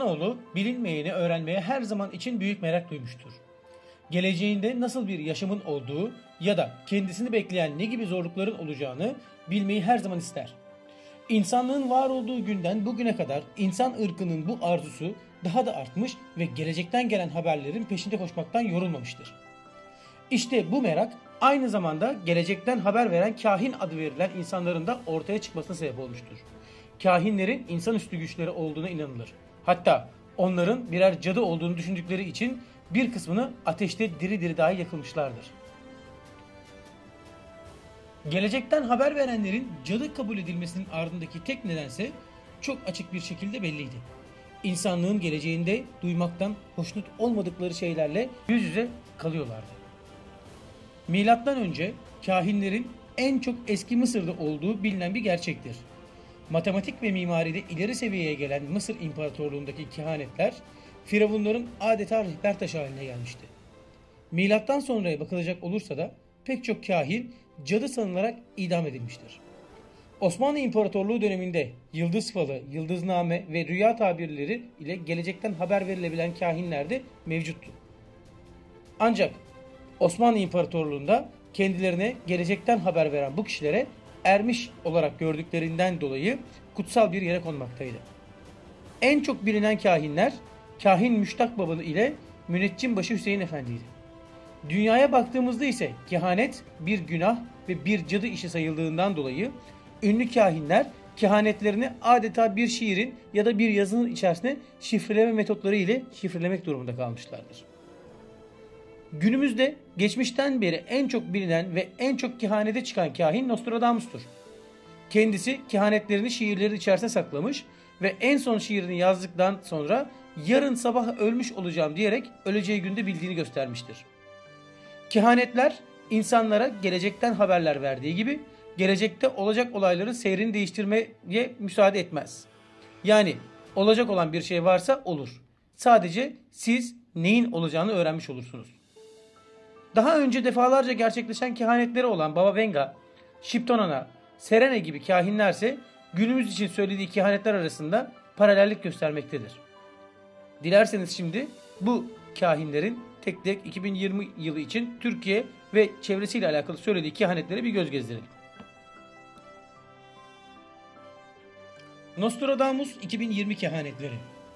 İnsanoğlu bilinmeyeni öğrenmeye her zaman için büyük merak duymuştur. Geleceğinde nasıl bir yaşamın olduğu ya da kendisini bekleyen ne gibi zorlukların olacağını bilmeyi her zaman ister. İnsanlığın var olduğu günden bugüne kadar insan ırkının bu arzusu daha da artmış ve gelecekten gelen haberlerin peşinde koşmaktan yorulmamıştır. İşte bu merak aynı zamanda gelecekten haber veren kahin adı verilen insanların da ortaya çıkmasına sebep olmuştur. Kahinlerin insanüstü güçleri olduğuna inanılır. Hatta onların birer cadı olduğunu düşündükleri için bir kısmını ateşte diri diri dahi yakılmışlardır. Gelecekten haber verenlerin cadı kabul edilmesinin ardındaki tek nedense çok açık bir şekilde belliydi. İnsanlığın geleceğinde duymaktan hoşnut olmadıkları şeylerle yüz yüze kalıyorlardı. Milattan önce kahinlerin en çok eski Mısır'da olduğu bilinen bir gerçektir. Matematik ve mimaride ileri seviyeye gelen Mısır İmparatorluğundaki kehanetler firavunların adeta rehber taşı haline gelmişti. Milattan sonraya bakılacak olursa da pek çok kahin cadı sanılarak idam edilmiştir. Osmanlı İmparatorluğu döneminde yıldız falı, yıldızname ve rüya tabirleri ile gelecekten haber verilebilen kahinler de mevcuttu. Ancak Osmanlı İmparatorluğu'nda kendilerine gelecekten haber veren bu kişilere ermiş olarak gördüklerinden dolayı kutsal bir yere konmaktaydı. En çok bilinen kahinler Kahin Müştak Babalı ile Müneccimbaşı Hüseyin Efendi'ydi. Dünyaya baktığımızda ise kehanet bir günah ve bir cadı işi sayıldığından dolayı ünlü kahinler kehanetlerini adeta bir şiirin ya da bir yazının içerisine şifreleme metotları ile şifrelemek durumunda kalmışlardır. Günümüzde geçmişten beri en çok bilinen ve en çok kehanete çıkan kahin Nostradamus'tur. Kendisi kehanetlerini şiirlerin içerisine saklamış ve en son şiirini yazdıktan sonra yarın sabah ölmüş olacağım diyerek öleceği günde bildiğini göstermiştir. Kehanetler insanlara gelecekten haberler verdiği gibi gelecekte olacak olayların seyrini değiştirmeye müsaade etmez. Yani olacak olan bir şey varsa olur. Sadece siz neyin olacağını öğrenmiş olursunuz. Daha önce defalarca gerçekleşen kehanetleri olan Baba Venga, Şiptonana, Serene gibi kahinlerse günümüz için söylediği kehanetler arasında paralellik göstermektedir. Dilerseniz şimdi bu kahinlerin tek tek 2020 yılı için Türkiye ve çevresiyle alakalı söylediği kehanetlere bir göz gezdirelim. Nostradamus 2020 kehanetleri.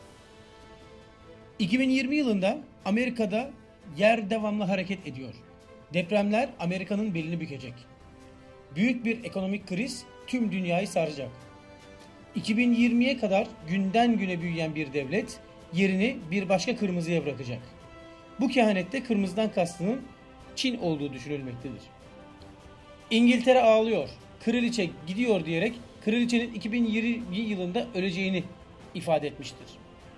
2020 yılında Amerika'da yer devamlı hareket ediyor. Depremler Amerika'nın belini bükecek. Büyük bir ekonomik kriz tüm dünyayı saracak. 2020'ye kadar günden güne büyüyen bir devlet yerini bir başka kırmızıya bırakacak. Bu kehanette kırmızıdan kastının Çin olduğu düşünülmektedir. İngiltere ağlıyor, kraliçe gidiyor diyerek kraliçenin 2020 yılında öleceğini ifade etmiştir.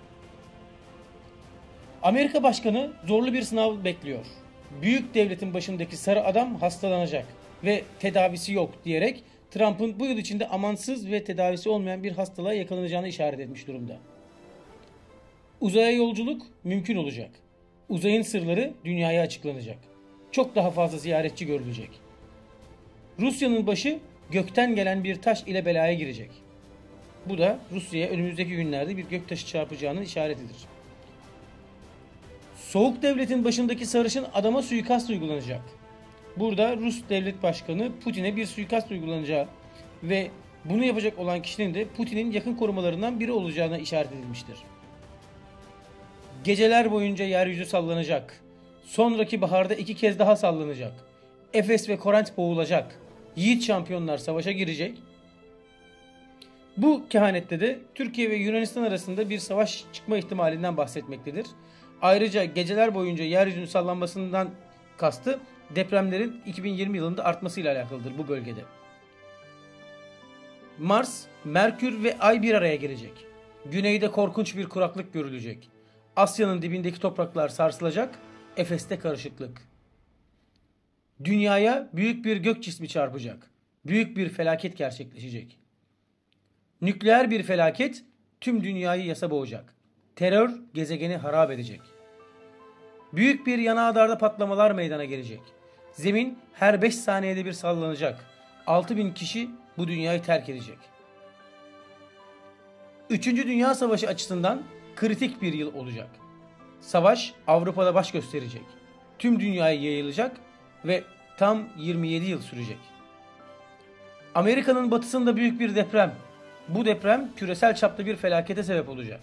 Amerika Başkanı zorlu bir sınav bekliyor. Büyük devletin başındaki sarı adam hastalanacak ve tedavisi yok diyerek Trump'ın bu yıl içinde amansız ve tedavisi olmayan bir hastalığa yakalanacağını işaret etmiş durumda. Uzaya yolculuk mümkün olacak. Uzayın sırları dünyaya açıklanacak. Çok daha fazla ziyaretçi görülecek. Rusya'nın başı gökten gelen bir taş ile belaya girecek. Bu da Rusya'ya önümüzdeki günlerde bir göktaşı çarpacağının işaretidir. Soğuk devletin başındaki sarışın adama suikast uygulanacak. Burada Rus devlet başkanı Putin'e bir suikast uygulanacağı ve bunu yapacak olan kişinin de Putin'in yakın korumalarından biri olacağına işaret edilmiştir. Geceler boyunca yeryüzü sallanacak. Sonraki baharda 2 kez daha sallanacak. Efes ve Korint boğulacak. Yiğit şampiyonlar savaşa girecek. Bu kehanette de Türkiye ve Yunanistan arasında bir savaş çıkma ihtimalinden bahsetmektedir. Ayrıca geceler boyunca yeryüzünün sallanmasından kastı depremlerin 2020 yılında artmasıyla alakalıdır bu bölgede. Mars, Merkür ve Ay bir araya gelecek. Güneyde korkunç bir kuraklık görülecek. Asya'nın dibindeki topraklar sarsılacak. Efes'te karışıklık. Dünyaya büyük bir gök cismi çarpacak. Büyük bir felaket gerçekleşecek. Nükleer bir felaket tüm dünyayı yasa boğacak. Terör gezegeni harap edecek. Büyük bir yanardağda patlamalar meydana gelecek. Zemin her 5 saniyede bir sallanacak. 6.000 kişi bu dünyayı terk edecek. 3. Dünya Savaşı açısından kritik bir yıl olacak. Savaş Avrupa'da baş gösterecek. Tüm dünyaya yayılacak ve tam 27 yıl sürecek. Amerika'nın batısında büyük bir deprem. Bu deprem küresel çapta bir felakete sebep olacak.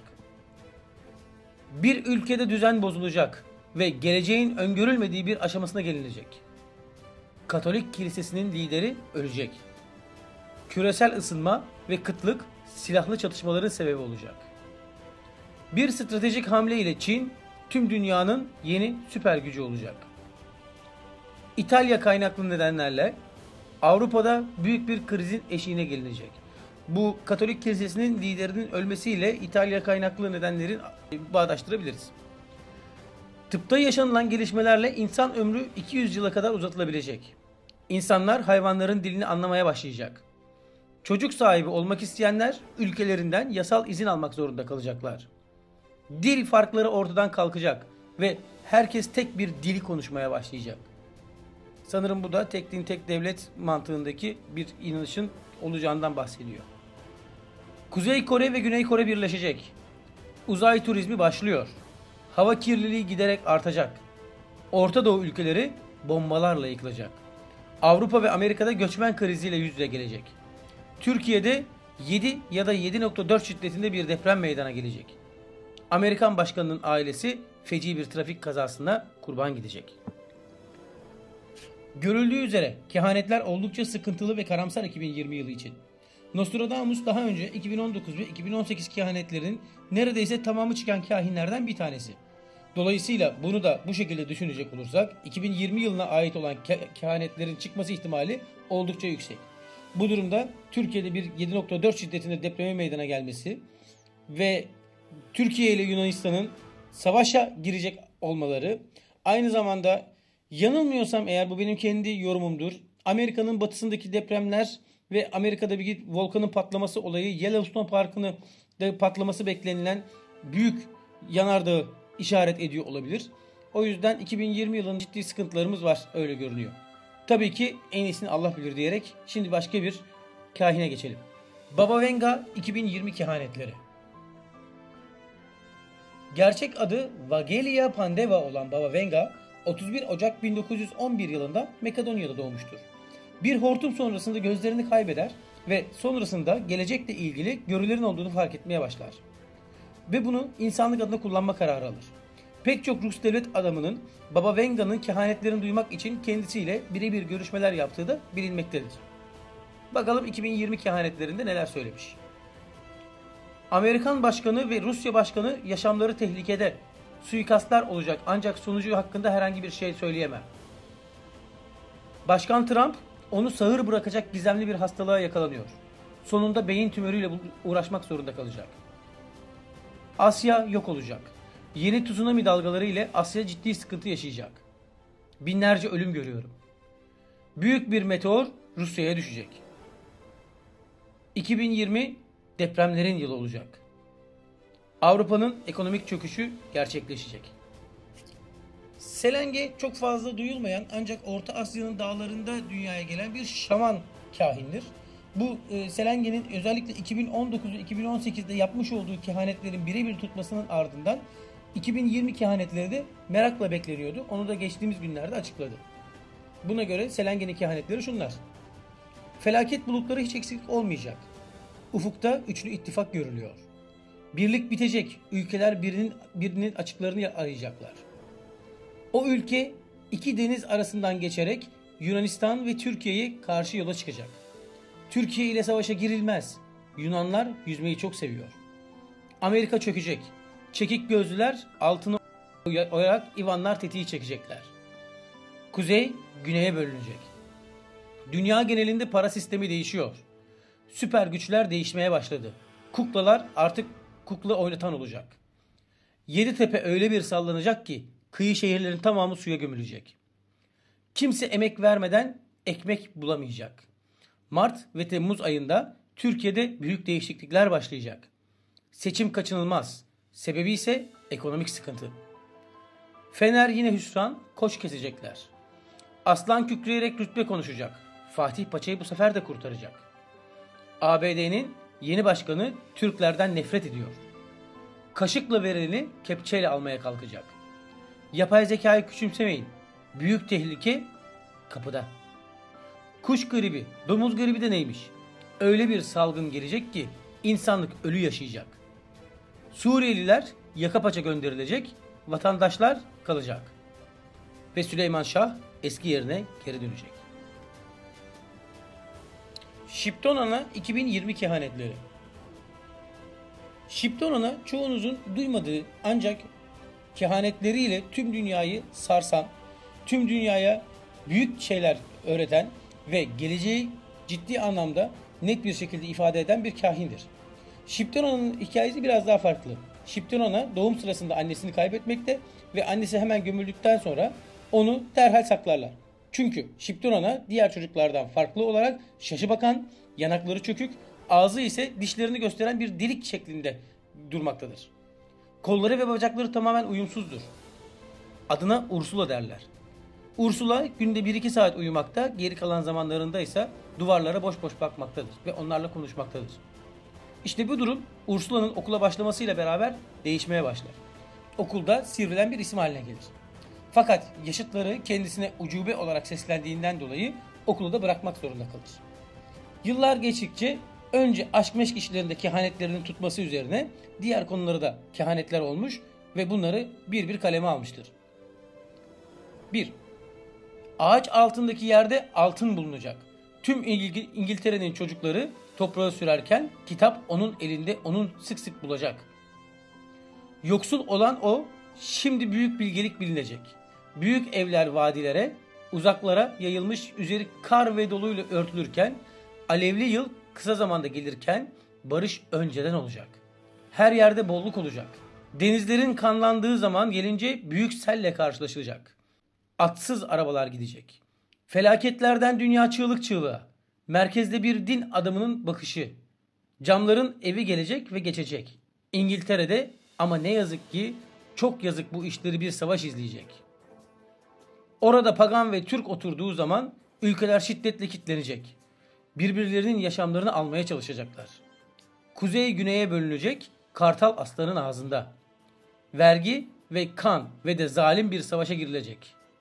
Bir ülkede düzen bozulacak ve geleceğin öngörülmediği bir aşamasına gelinecek. Katolik kilisesinin lideri ölecek. Küresel ısınma ve kıtlık silahlı çatışmaların sebebi olacak. Bir stratejik hamle ile Çin tüm dünyanın yeni süper gücü olacak. İtalya kaynaklı nedenlerle Avrupa'da büyük bir krizin eşiğine gelinecek. Bu Katolik kilisesinin liderinin ölmesiyle İtalya kaynaklı nedenlerin bağdaştırabiliriz. Tıpta yaşanılan gelişmelerle insan ömrü 200 yıla kadar uzatılabilecek. İnsanlar hayvanların dilini anlamaya başlayacak. Çocuk sahibi olmak isteyenler ülkelerinden yasal izin almak zorunda kalacaklar. Dil farkları ortadan kalkacak ve herkes tek bir dili konuşmaya başlayacak. Sanırım bu da tek din tek devlet mantığındaki bir inanışın olacağından bahsediyor. Kuzey Kore ve Güney Kore birleşecek. Uzay turizmi başlıyor. Hava kirliliği giderek artacak. Orta Doğu ülkeleri bombalarla yıkılacak. Avrupa ve Amerika'da göçmen kriziyle yüz yüze gelecek. Türkiye'de 7 ya da 7.4 şiddetinde bir deprem meydana gelecek. Amerikan başkanının ailesi feci bir trafik kazasına kurban gidecek. Görüldüğü üzere kehanetler oldukça sıkıntılı ve karamsar 2020 yılı için. Nostradamus daha önce 2019 ve 2018 kehanetlerinin neredeyse tamamı çıkan kahinlerden bir tanesi. Dolayısıyla bunu da bu şekilde düşünecek olursak 2020 yılına ait olan kehanetlerin çıkması ihtimali oldukça yüksek. Bu durumda Türkiye'de bir 7.4 şiddetinde depreme meydana gelmesi ve Türkiye ile Yunanistan'ın savaşa girecek olmaları, aynı zamanda yanılmıyorsam eğer bu benim kendi yorumumdur, Amerika'nın batısındaki depremler ve Amerika'da bir volkanın patlaması olayı Yellowstone Parkı'nın da patlaması beklenilen büyük yanardağı işaret ediyor olabilir. O yüzden 2020 yılının ciddi sıkıntılarımız var, öyle görünüyor. Tabii ki en iyisini Allah bilir diyerek şimdi başka bir kahine geçelim. Baba Venga 2020 kehanetleri. Gerçek adı Vagelia Pandeva olan Baba Venga 31 Ocak 1911 yılında Makedonya'da doğmuştur. Bir hortum sonrasında gözlerini kaybeder ve sonrasında gelecekle ilgili görülerin olduğunu fark etmeye başlar. Ve bunu insanlık adına kullanma kararı alır. Pek çok Rus devlet adamının Baba Venga'nın kehanetlerini duymak için kendisiyle birebir görüşmeler yaptığı da bilinmektedir. Bakalım 2020 kehanetlerinde neler söylemiş. Amerikan başkanı ve Rusya başkanı yaşamları tehlikede. Suikastlar olacak ancak sonucu hakkında herhangi bir şey söyleyemem. Başkan Trump onu sağır bırakacak gizemli bir hastalığa yakalanıyor. Sonunda beyin tümörüyle uğraşmak zorunda kalacak. Asya yok olacak. Yeni tsunami dalgaları ile Asya ciddi sıkıntı yaşayacak. Binlerce ölüm görüyorum. Büyük bir meteor Rusya'ya düşecek. 2020 depremlerin yılı olacak. Avrupa'nın ekonomik çöküşü gerçekleşecek. Selenge çok fazla duyulmayan ancak Orta Asya'nın dağlarında dünyaya gelen bir şaman kahindir. Bu Selenge'nin özellikle 2019 ve 2018'de yapmış olduğu kehanetlerin birebir tutmasının ardından 2020 kehanetleri de merakla bekleniyordu. Onu da geçtiğimiz günlerde açıkladı. Buna göre Selenge'nin kehanetleri şunlar. Felaket bulutları hiç eksik olmayacak. Ufukta üçlü ittifak görülüyor. Birlik bitecek. Ülkeler birinin açıklarını arayacaklar. O ülke iki deniz arasından geçerek Yunanistan ve Türkiye'yi karşı yola çıkacak. Türkiye ile savaşa girilmez. Yunanlar yüzmeyi çok seviyor. Amerika çökecek. Çekik gözlüler altını oyarak İvanlar tetiği çekecekler. Kuzey güneye bölünecek. Dünya genelinde para sistemi değişiyor. Süper güçler değişmeye başladı. Kuklalar artık kukla oynatan olacak. Yeditepe öyle bir sallanacak ki kıyı şehirlerin tamamı suya gömülecek. Kimse emek vermeden ekmek bulamayacak. Mart ve Temmuz ayında Türkiye'de büyük değişiklikler başlayacak. Seçim kaçınılmaz. Sebebi ise ekonomik sıkıntı. Fener yine hüsran, koç kesecekler. Aslan kükreyerek rütbe konuşacak. Fatih Paça'yı bu sefer de kurtaracak. ABD'nin yeni başkanı Türklerden nefret ediyor. kaşıkla vereni kepçeyle almaya kalkacak. Yapay zekayı küçümsemeyin. Büyük tehlike kapıda. Kuş gribi, domuz gribi de neymiş? Öyle bir salgın gelecek ki insanlık ölü yaşayacak. Suriyeliler yaka paça gönderilecek, vatandaşlar kalacak. Ve Süleyman Şah eski yerine geri dönecek. Şiptonana 2020 kehanetleri. Şiptonana çoğunuzun duymadığı ancak kehanetleriyle tüm dünyayı sarsan, tüm dünyaya büyük şeyler öğreten ve geleceği ciddi anlamda net bir şekilde ifade eden bir kahindir. Şiptonana'nın hikayesi biraz daha farklı. Şiptonana doğum sırasında annesini kaybetmekte ve annesi hemen gömüldükten sonra onu derhal saklarlar. Çünkü Şiptonana diğer çocuklardan farklı olarak şaşı bakan, yanakları çökük, ağzı ise dişlerini gösteren bir delik şeklinde durmaktadır. Kolları ve bacakları tamamen uyumsuzdur. Adına Ursula derler. Ursula günde 1-2 saat uyumakta, geri kalan zamanlarında ise duvarlara boş boş bakmaktadır ve onlarla konuşmaktadır. İşte bu durum Ursula'nın okula başlamasıyla beraber değişmeye başlar. Okulda sivrilen bir isim haline gelir. Fakat yaşıtları kendisine ucube olarak seslendiğinden dolayı okulu da bırakmak zorunda kalır. Yıllar geçtikçe önce aşk meşk işlerinde kehanetlerinin tutması üzerine diğer konuları da kehanetler olmuş ve bunları bir bir kaleme almıştır. 1. Ağaç altındaki yerde altın bulunacak. Tüm İngiltere'nin çocukları toprağı sürerken kitap onun elinde onun sık sık bulacak. Yoksul olan o şimdi büyük bilgelik bilinecek. Büyük evler vadilere, uzaklara yayılmış üzeri kar ve doluyla örtülürken, alevli yıl kısa zamanda gelirken barış önceden olacak. Her yerde bolluk olacak. Denizlerin kanlandığı zaman gelince büyük selle karşılaşılacak. Atsız arabalar gidecek. Felaketlerden dünya çığlık çığlığa. Merkezde bir din adamının bakışı. Camların evi gelecek ve geçecek. İngiltere'de ama ne yazık ki çok yazık bu işleri bir savaş izleyecek. Orada pagan ve Türk oturduğu zaman ülkeler şiddetle kitlenecek. Birbirlerinin yaşamlarını almaya çalışacaklar. Kuzey güneye bölünecek, kartal aslanın ağzında. Vergi ve kan ve de zalim bir savaşa girilecek.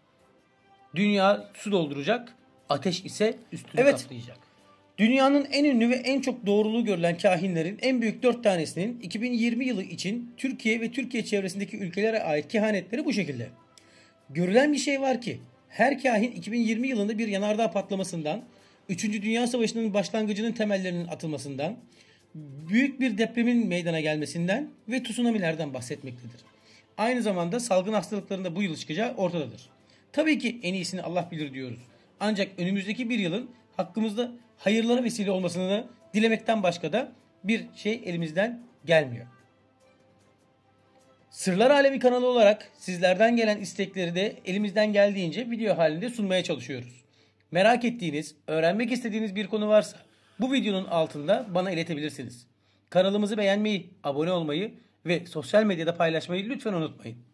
Dünya su dolduracak, ateş ise üstünü kaplayacak. Dünyanın en ünlü ve en çok doğruluğu görülen kahinlerin en büyük 4 tanesinin 2020 yılı için Türkiye ve Türkiye çevresindeki ülkelere ait kehanetleri bu şekilde. Görülen bir şey var ki her kahin 2020 yılında bir yanardağ patlamasından, 3. Dünya Savaşı'nın başlangıcının temellerinin atılmasından, büyük bir depremin meydana gelmesinden ve tsunamilerden bahsetmektedir. Aynı zamanda salgın hastalıklarında bu yıl çıkacağı ortadadır. Tabii ki en iyisini Allah bilir diyoruz. Ancak önümüzdeki bir yılın hakkımızda hayırlara vesile olmasını dilemekten başka da bir şey elimizden gelmiyor. Sırlar Alemi kanalı olarak sizlerden gelen istekleri de elimizden geldiğince video halinde sunmaya çalışıyoruz. Merak ettiğiniz, öğrenmek istediğiniz bir konu varsa bu videonun altında bana iletebilirsiniz. Kanalımızı beğenmeyi, abone olmayı ve sosyal medyada paylaşmayı lütfen unutmayın.